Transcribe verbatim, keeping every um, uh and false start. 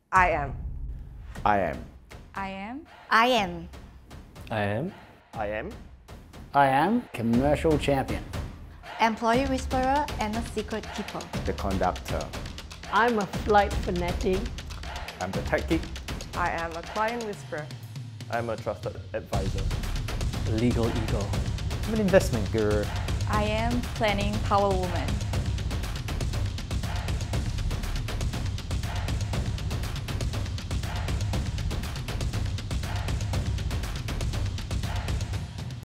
I am. I am. I am. I am. I am. I am. I am commercial champion. Employee whisperer and a secret keeper. The conductor. I'm a flight fanatic. I'm the tech geek. I am a client whisperer. I'm a trusted advisor. Legal ego. I'm an investment guru. I am planning power woman.